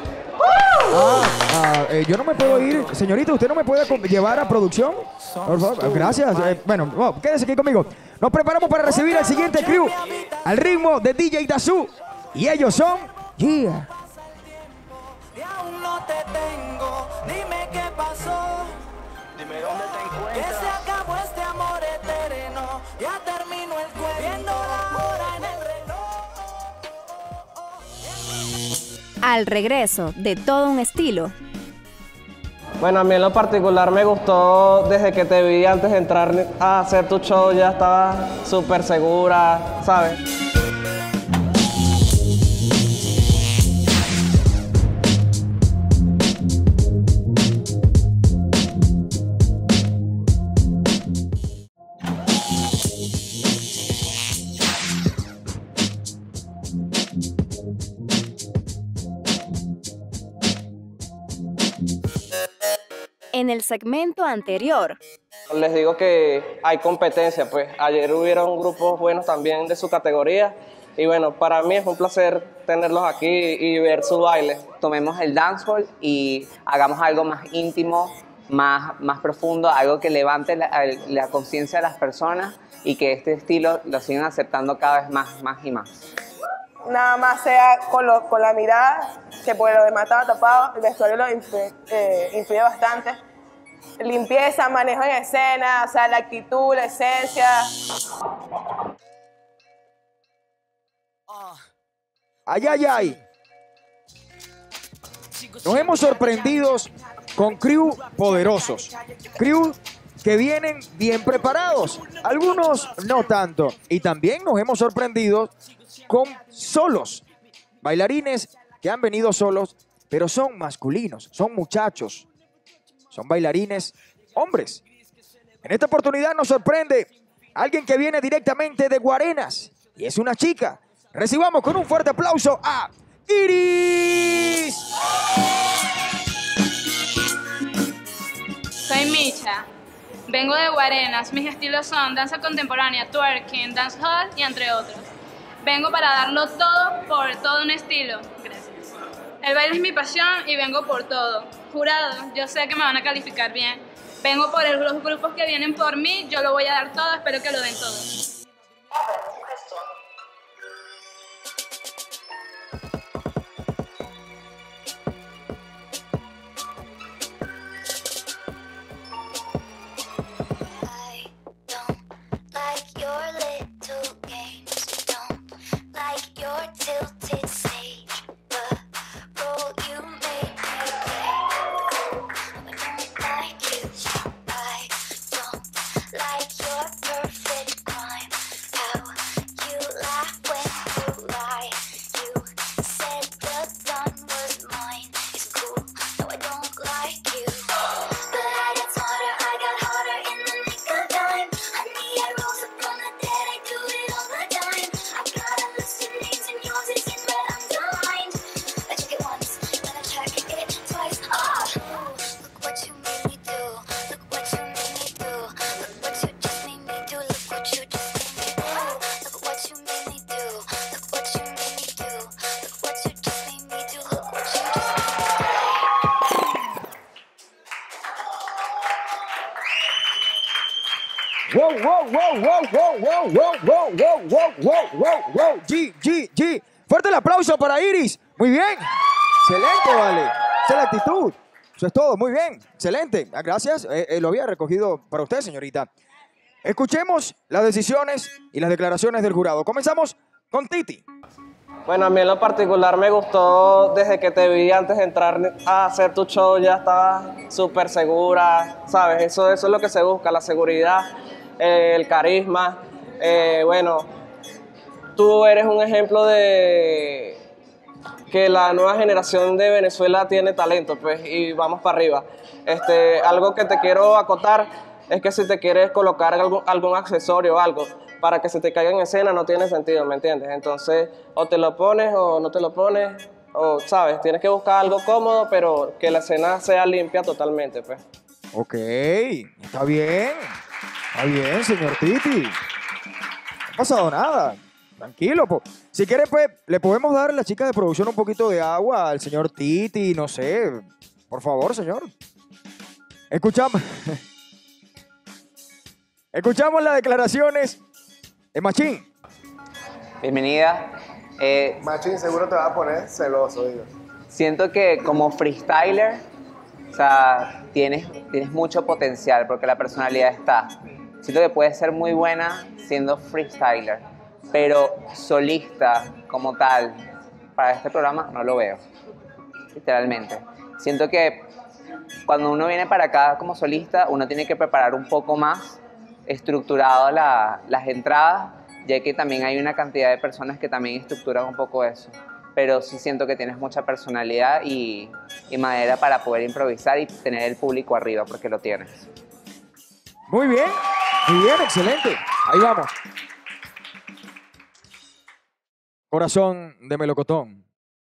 Yo no me puedo ir. Señorita, ¿usted no me puede llevar a producción? Por favor, gracias. Bueno, quédese aquí conmigo. Nos preparamos para recibir al siguiente crew al ritmo de DJ Dazú. Y ellos son... Yeah. Aún no te tengo, dime qué pasó. Dime dónde te encuentras. Que se acabó este amor eterno. Ya terminó el juego, viendo la hora en el reloj. Al regreso de Todo un Estilo. Bueno, a mí en lo particular me gustó desde que te vi antes de entrar a hacer tu show, ya estaba súper segura, ¿sabes? En el segmento anterior. Les digo que hay competencia, pues ayer hubieron grupos buenos también de su categoría y bueno, para mí es un placer tenerlos aquí y ver su baile. Tomemos el dancehall y hagamos algo más íntimo, más profundo, algo que levante la conciencia de las personas y que este estilo lo sigan aceptando cada vez más y más. Nada más sea con la mirada, que por lo demás estaba tapado, el vestuario lo influye bastante. Limpieza, manejo en escena, o sea, la actitud, la esencia. Ay, ay, ay. Nos hemos sorprendido con crew poderosos. Crew que vienen bien preparados, algunos no tanto. Y también nos hemos sorprendido con solos, bailarines que han venido solos, pero son masculinos, son muchachos, son bailarines hombres. En esta oportunidad nos sorprende alguien que viene directamente de Guarenas y es una chica. Recibamos con un fuerte aplauso a Iris. Soy Micha, vengo de Guarenas, mis estilos son danza contemporánea, twerking, dancehall y entre otros. Vengo para darlo todo por todo un estilo. Gracias. El baile es mi pasión y vengo por todo. Jurado, yo sé que me van a calificar bien. Vengo por los grupos que vienen por mí, yo lo voy a dar todo, espero que lo den todo. Wow. G. Fuerte el aplauso para Iris. Muy bien. Excelente, vale. Esa es la actitud. Eso es todo. Muy bien. Excelente. Gracias. Lo había recogido para usted, señorita. Escuchemos las decisiones y las declaraciones del jurado. Comenzamos con Titi. Bueno, a mí en lo particular me gustó desde que te vi antes de entrar a hacer tu show, ya estabas súper segura, ¿sabes? Eso es lo que se busca, la seguridad, el carisma. Bueno, tú eres un ejemplo de que la nueva generación de Venezuela tiene talento, pues, y vamos para arriba. Algo que te quiero acotar es que si te quieres colocar algún accesorio o algo para que se te caiga en escena no tiene sentido, ¿me entiendes? Entonces, o te lo pones o no te lo pones, o, ¿sabes? Tienes que buscar algo cómodo, pero que la escena sea limpia totalmente, pues. Ok, está bien, señor Titi. No ha pasado nada, tranquilo. Si quiere, pues, le podemos dar a la chica de producción un poquito de agua al señor Titi, no sé. Por favor, señor. Escuchamos las declaraciones de Machín. Bienvenida. Machín, seguro te va a poner celoso, digo. Siento que como freestyler, o sea, tienes mucho potencial porque la personalidad está. Siento que puedes ser muy buena siendo freestyler, pero solista como tal, para este programa no lo veo, literalmente. Siento que cuando uno viene para acá como solista, uno tiene que preparar un poco más estructurado las entradas, ya que también hay una cantidad de personas que también estructuran un poco eso. Pero sí siento que tienes mucha personalidad y madera para poder improvisar y tener el público arriba, porque lo tienes. Muy bien, excelente. Ahí vamos. Corazón de melocotón.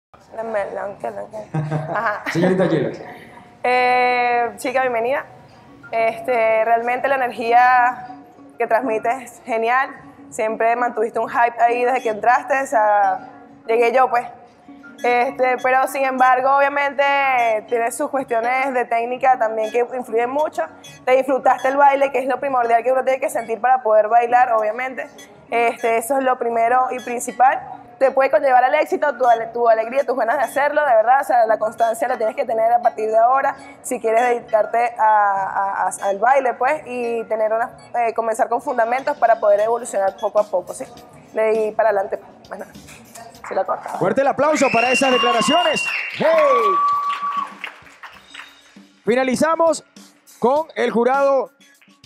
Ajá. Señorita Yela. Chica, bienvenida. Realmente la energía que transmites es genial. Siempre mantuviste un hype ahí desde que entraste, o sea, llegué yo, pues. Pero sin embargo, obviamente, tienes sus cuestiones de técnica también que influyen mucho. Te disfrutaste el baile, que es lo primordial que uno tiene que sentir para poder bailar, obviamente. Eso es lo primero y principal. Te puede conllevar al éxito, tu alegría, tus ganas de hacerlo, de verdad. O sea, la constancia la tienes que tener a partir de ahora si quieres dedicarte al baile, pues, y tener comenzar con fundamentos para poder evolucionar poco a poco, ¿sí? De ahí para adelante, pues nada. Sí, la corta. Fuerte el aplauso para esas declaraciones. ¡Hey! Finalizamos con el jurado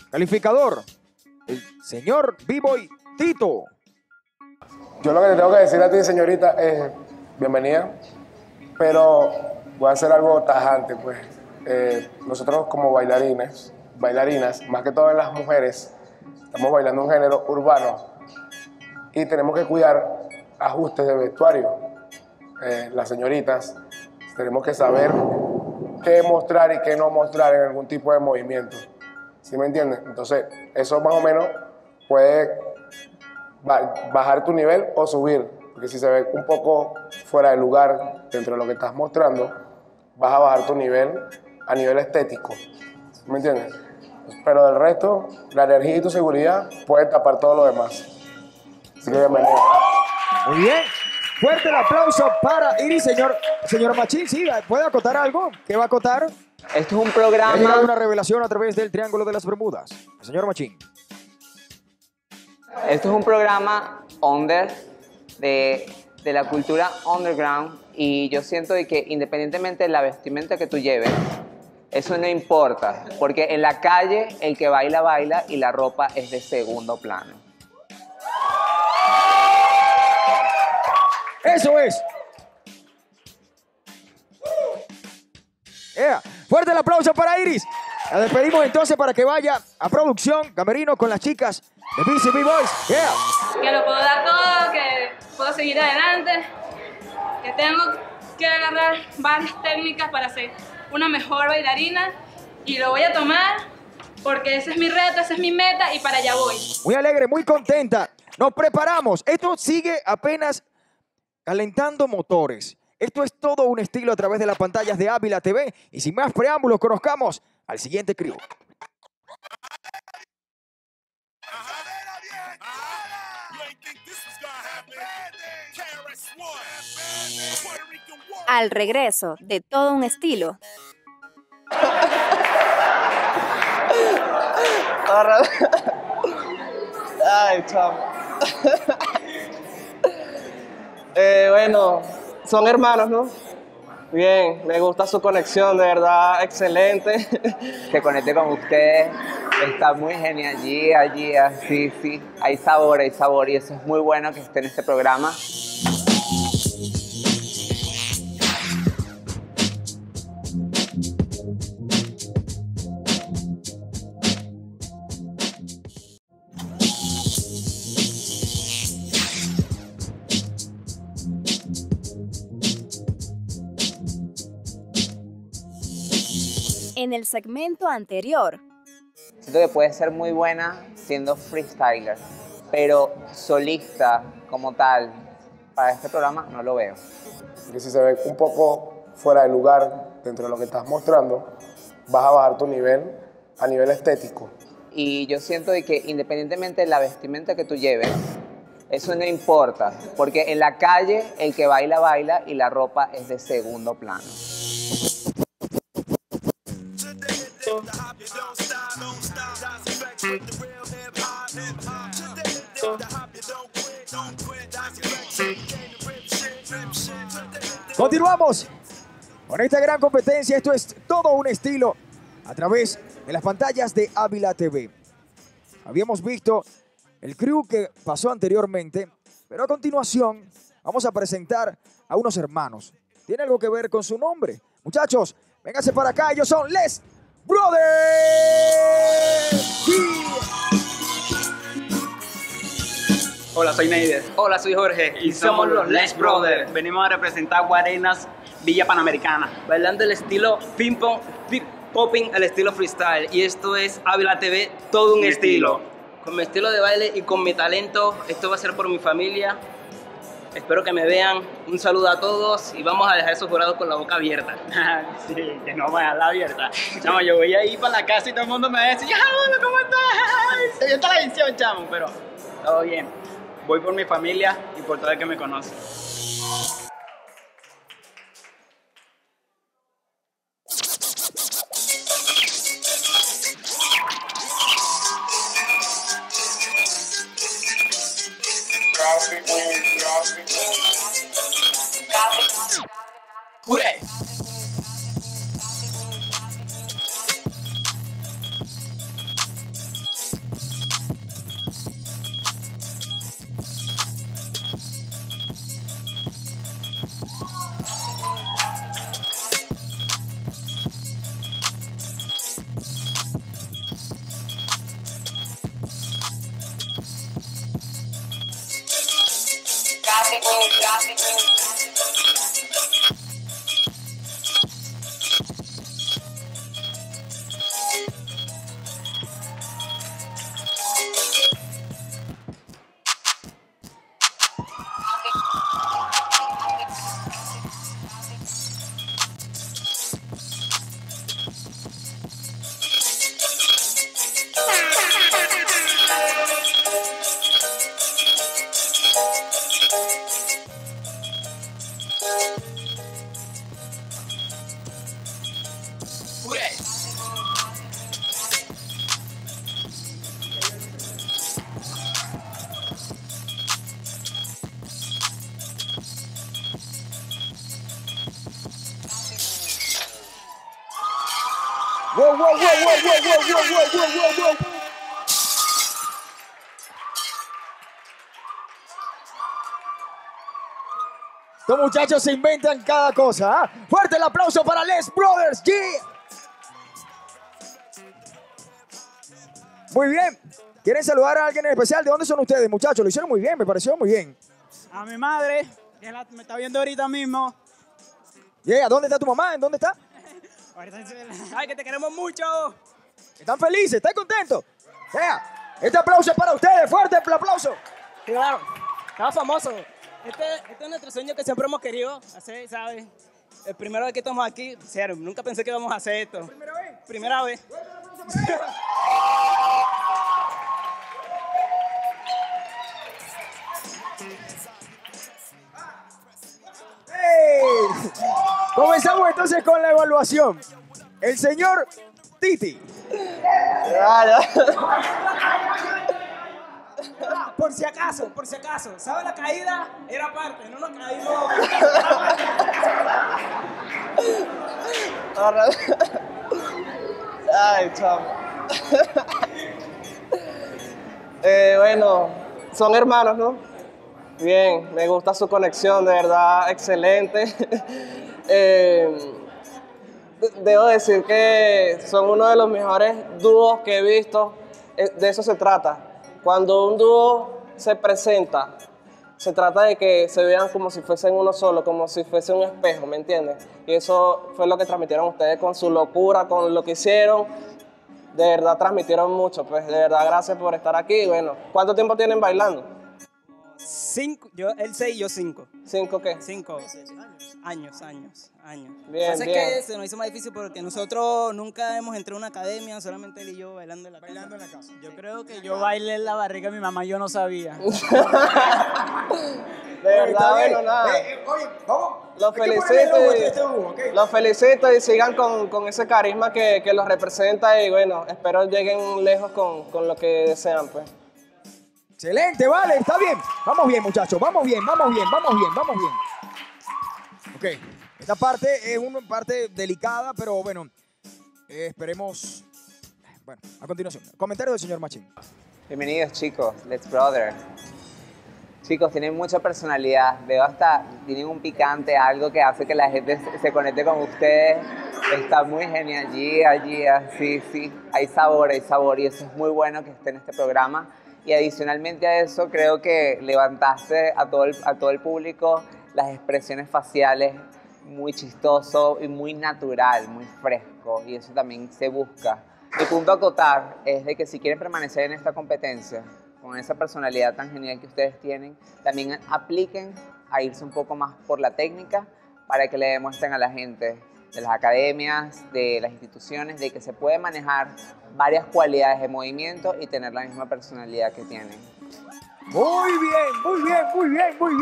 Calificador, el señor B-Boy Tito. Yo lo que te tengo que decir a ti, señorita, es bienvenida, pero voy a hacer algo tajante, pues. Nosotros como bailarines, bailarinas, más que todas las mujeres, estamos bailando un género urbano y tenemos que cuidar ajustes de vestuario. Las señoritas tenemos que saber qué mostrar y qué no mostrar en algún tipo de movimiento. ¿Sí me entienden? Entonces, eso más o menos puede bajar tu nivel o subir. Porque si se ve un poco fuera de lugar dentro de lo que estás mostrando, vas a bajar tu nivel a nivel estético. ¿Sí me entiendes? Pero del resto, la energía y tu seguridad pueden tapar todo lo demás. Así que bienvenido. Muy bien. Fuerte el aplauso para Iris, señor Machín. Sí, ¿puede acotar algo? ¿Qué va a acotar? Esto es un programa... Ha llegado una revelación a través del Triángulo de las Bermudas. Señor Machín. Esto es un programa under de la cultura underground y yo siento de que independientemente de la vestimenta que tú lleves, eso no importa, porque en la calle el que baila, baila y la ropa es de segundo plano. ¡Eso es! Fuerte el aplauso para Iris. La despedimos entonces para que vaya a producción, camerino con las chicas de BCB Boys. Que lo puedo dar todo, que puedo seguir adelante, que tengo que agarrar varias técnicas para ser una mejor bailarina y lo voy a tomar porque ese es mi reto, esa es mi meta y para allá voy. Muy alegre, muy contenta. Nos preparamos. Esto sigue apenas calentando motores. Esto es todo un estilo a través de las pantallas de Ávila TV. Y sin más preámbulos, conozcamos al siguiente crew. Al regreso de todo un estilo. Ay, chamo. Bueno, son hermanos, ¿no? Bien, me gusta su conexión, de verdad, excelente. Que conecte con ustedes, está muy genial allí, así, sí. Hay sabor y eso es muy bueno que esté en este programa. En el segmento anterior. Siento que puede ser muy buena siendo freestyler, pero solista como tal, para este programa no lo veo. Que si se ve un poco fuera de lugar dentro de lo que estás mostrando, vas a bajar tu nivel a nivel estético. Y yo siento de que independientemente de la vestimenta que tú lleves, eso no importa, porque en la calle el que baila, baila y la ropa es de segundo plano. Continuamos con esta gran competencia. Esto es todo un estilo a través de las pantallas de Ávila TV. Habíamos visto el crew que pasó anteriormente, pero a continuación vamos a presentar a unos hermanos. Tiene algo que ver con su nombre. Muchachos, vénganse para acá. Ellos son Les Brothers. Hola, soy Neider. Hola, soy Jorge. Y somos los Les Brothers. Venimos a representar Guarenas, Villa Panamericana. Bailando el estilo ping-pong, popping, el estilo freestyle. Y esto es Ávila TV, todo un estilo. Con mi estilo de baile y con mi talento, esto va a ser por mi familia. Espero que me vean. Un saludo a todos y vamos a dejar esos jurados con la boca abierta. Sí, que no me dejan la abierta. Chamo, yo voy a ir para la casa y todo el mundo me va a decir, hola, ¿cómo estás? Se vio esta la edición, chamo, pero todo bien. Voy por mi familia y por todo el que me conoce. ¡Jure! Wow, wow, wow, wow, wow, wow, wow, wow, wow, wow. Estos muchachos se inventan cada cosa. ¿Ah? Fuerte el aplauso para Les Brothers. Yeah. Muy bien. ¿Quieren saludar a alguien en especial? ¿De dónde son ustedes, muchachos? Lo hicieron muy bien, me pareció muy bien. A mi madre, que me está viendo ahorita mismo. Yeah, ¿dónde está tu mamá? ¿En dónde está? Ay, que te queremos mucho. ¿Están felices? ¿Están contentos? Yeah. Este aplauso es para ustedes. Fuerte el aplauso. Sí, claro. Estaba famoso. Este es nuestro sueño que siempre hemos querido hacer, ¿sabes? El primero vez que estamos aquí, cero, nunca pensé que íbamos a hacer esto. ¿Primera vez? Primera vez. Hey. Comenzamos entonces con la evaluación. El señor Titi. Por si acaso, ¿sabes? La caída era parte, no nos caímos. Ay, chamo. Bueno, son hermanos, ¿no? Bien, me gusta su conexión, de verdad, excelente. Debo decir que son uno de los mejores dúos que he visto. De eso se trata. Cuando un dúo se presenta, se trata de que se vean como si fuesen uno solo, como si fuese un espejo, ¿me entiendes? Y eso fue lo que transmitieron ustedes con su locura, con lo que hicieron. De verdad transmitieron mucho, pues de verdad gracias por estar aquí. Bueno, ¿cuánto tiempo tienen bailando? 5, él 6 y yo 5. ¿5 qué? 5 años. Bien, Pasa bien. que se nos hizo más difícil porque nosotros nunca hemos entrado a una academia, solamente él y yo bailando en la casa. Yo creo que yo bailé en la barriga de mi mamá, yo no sabía. De verdad, bueno, nada. Oye, vamos. Los felicito y sigan con ese carisma que los representa y bueno, espero lleguen lejos con lo que desean, pues. Excelente, vale, está bien. Vamos bien, muchachos, vamos bien. Ok, esta parte es una parte delicada, pero bueno, esperemos. Bueno, a continuación, comentario del señor Machín. Bienvenidos, chicos, Let's Brother. Chicos, tienen mucha personalidad. Veo hasta tienen un picante, algo que hace que la gente se conecte con ustedes. Está muy genial. Sí. Hay sabor y eso es muy bueno que esté en este programa. Y adicionalmente a eso, creo que levantaste a todo el público las expresiones faciales muy chistoso y muy natural, muy fresco. Y eso también se busca. Mi punto a acotar es de que si quieren permanecer en esta competencia, con esa personalidad tan genial que ustedes tienen, también apliquen a irse un poco más por la técnica para que le demuestren a la gente de las academias, de las instituciones, de que se puede manejar varias cualidades de movimiento y tener la misma personalidad que tienen. Muy bien.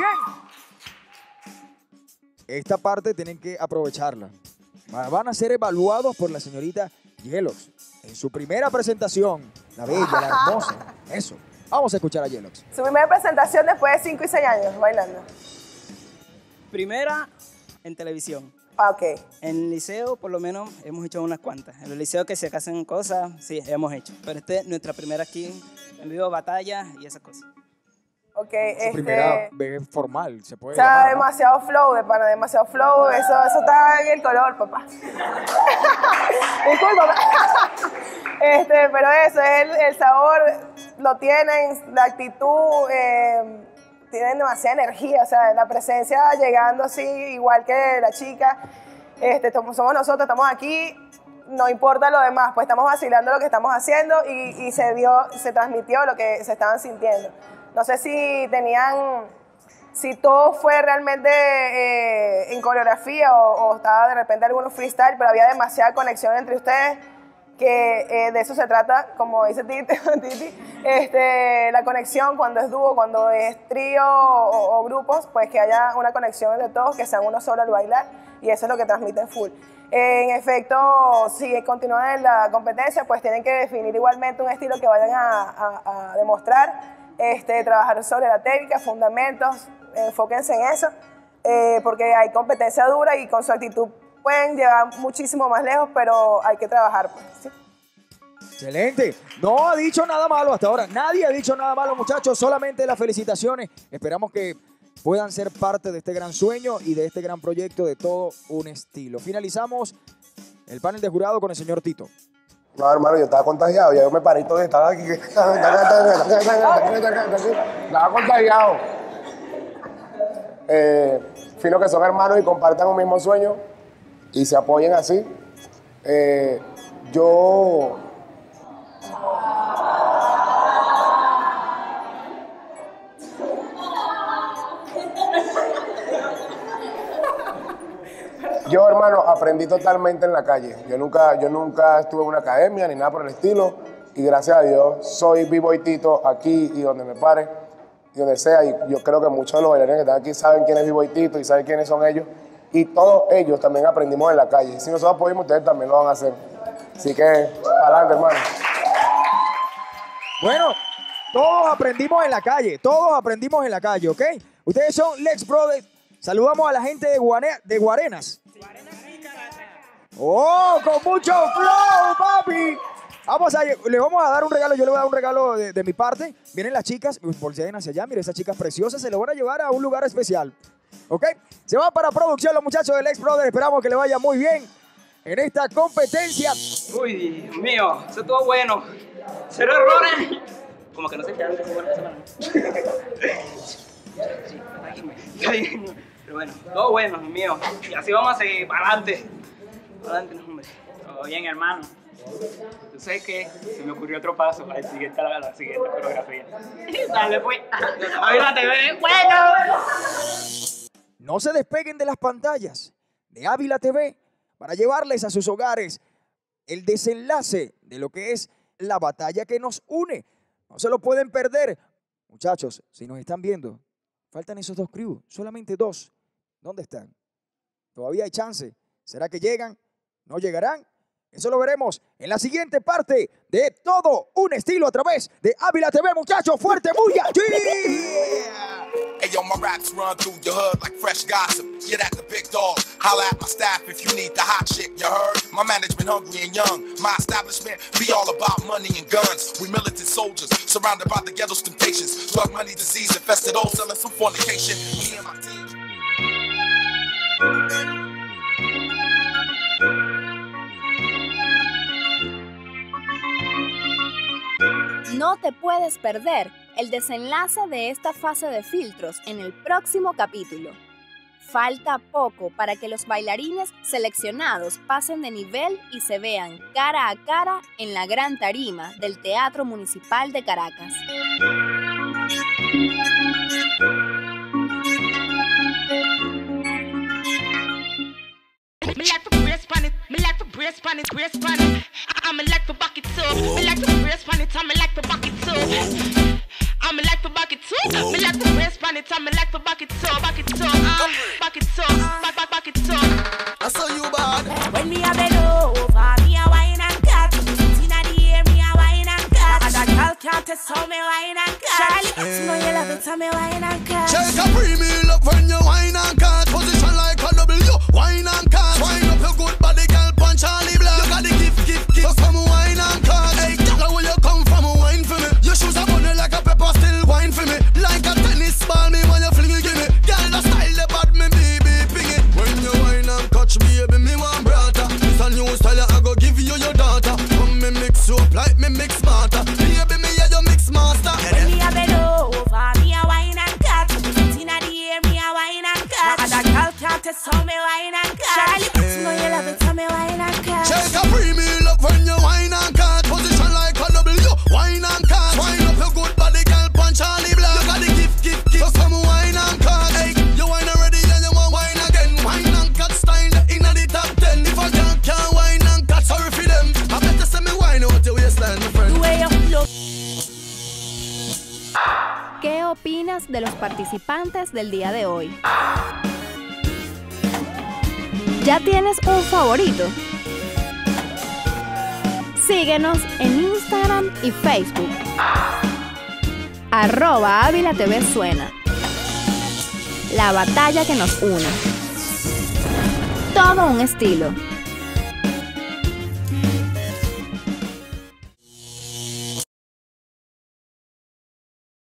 Esta parte tienen que aprovecharla. Van a ser evaluados por la señorita Yelox en su primera presentación. La bella, la hermosa. Eso. Vamos a escuchar a Yelox. Su primera presentación después de 5 y 6 años bailando. Primera en televisión. Ok. En el liceo, por lo menos, hemos hecho unas cuantas. En los liceos que se hacen cosas, sí, hemos hecho. Pero esta es nuestra primera aquí, en vivo, batallas y esas cosas. Ok, Su primera vez formal, se puede O sea, llamar, ¿no? demasiado flow, de pana, demasiado flow. Eso está en el color, papá. Disculpa. Pero eso, el sabor lo tienen, la actitud, tienen demasiada energía, o sea, la presencia llegando así, igual que la chica, somos nosotros, estamos aquí, no importa lo demás, pues estamos vacilando lo que estamos haciendo y se transmitió lo que se estaban sintiendo. No sé si todo fue realmente en coreografía o estaba de repente algunos freestyle, pero había demasiada conexión entre ustedes, que de eso se trata, como dice Titi, la conexión cuando es dúo, cuando es trío o grupos, pues que haya una conexión entre todos, que sean uno solo al bailar, y eso es lo que transmiten full. En efecto, si continúan en la competencia, pues tienen que definir igualmente un estilo que vayan a demostrar, trabajar sobre la técnica, fundamentos, enfóquense en eso, porque hay competencia dura y con su actitud pueden llegar muchísimo más lejos, pero hay que trabajar, pues, ¿sí? Excelente. No ha dicho nada malo hasta ahora. Nadie ha dicho nada malo, muchachos. Solamente las felicitaciones. Esperamos que puedan ser parte de este gran sueño y de este gran proyecto de todo un estilo. Finalizamos el panel de jurado con el señor Tito. No, hermano, yo estaba contagiado. Ya yo me paré todo, estaba aquí. Estaba contagiado. Fino que son hermanos y compartan un mismo sueño y se apoyen así. Yo hermano, aprendí totalmente en la calle. Yo nunca estuve en una academia ni nada por el estilo. Y gracias a Dios soy B-Boy Tito aquí y donde me pare, y donde sea. Y yo creo que muchos de los bailarines que están aquí saben quién es B-Boy Tito y saben quiénes son ellos. Y todos ellos también aprendimos en la calle. Si nosotros podemos, ustedes también lo van a hacer. Así que, adelante, hermano. Bueno, todos aprendimos en la calle, ¿ok? Ustedes son Lex Brothers. Saludamos a la gente de Guarenas. ¡Oh, con mucho flow, papi! Le vamos a dar un regalo, yo le voy a dar un regalo de mi parte. Vienen las chicas, volteen hacia allá, miren, esas chicas preciosas, se lo van a llevar a un lugar especial. ¿Ok? Se va para producción los muchachos de Lex Brothers, esperamos que le vaya muy bien en esta competencia. Uy, Dios mío, eso estuvo bueno. Cero errores. Como que no se fijaron que fue bueno esa. Pero bueno, todo bueno, Dios mío. Y así vamos a seguir, para adelante. Para adelante, no, hombre. Todo bien, hermano. Tú sabes que se me ocurrió otro paso a la siguiente coreografía. Dale, pues. Ahí la TV. ¡Bueno! No se despeguen de las pantallas de Ávila TV para llevarles a sus hogares el desenlace de lo que es la batalla que nos une. No se lo pueden perder. Muchachos, si nos están viendo, faltan esos dos crews, solamente dos. ¿Dónde están? Todavía hay chance. ¿Será que llegan? ¿No llegarán? Eso lo veremos en la siguiente parte de Todo un Estilo a través de Ávila TV, muchachos. ¡Fuerte, muy allí! Hey yo, my raps run through your hood like fresh gossip. Get at the big dog, holla at my staff if you need the hot shit, you heard? My management hungry and young, my establishment be all about money and guns. We militant soldiers, surrounded by the ghetto's temptations. Drug money, disease, infested all selling some fornication. Me and my team. No te puedes perder el desenlace de esta fase de filtros en el próximo capítulo. Falta poco para que los bailarines seleccionados pasen de nivel y se vean cara a cara en la gran tarima del Teatro Municipal de Caracas. Me like to brace pan it, me like to brace pan it, brace pan it. I'm like to back it too. Me like to brace pan it, I'm like to back it too. I'm like to back it too. Me like to brace pan it, I'm like to back it too, back it too, back it too, back it too. I saw you bad. When me a bend over, me a wine and cut. Inna the air, me a wine and cut. And that girl can't test how me wine and cut. Charlie, you know you love it, so me wine and cut. Shake a pre-meal up when you wine and cut. Position like a W, wine and cut. Wine up your good body, girl, punch Charlie Black. You got the gift, so come wine and cut. Hey, girl, where you come from, wine for me. Your shoes are bunny like a pepper, still wine for me. Like a tennis ball, me when you fling it, give me. Girl, the style, the bad, me baby, ping it. When you wine and catch, baby, me want brother. It's a new style, I go give you your daughter. Come me mix you up like me mix smarter. Baby, me yeah, you mix master. When me a bend over, me a wine and cut. opinas de los participantes del día de hoy. ¿Ya tienes un favorito? Síguenos en Instagram y Facebook. @Ávila TV Suena. La batalla que nos une. Todo un estilo.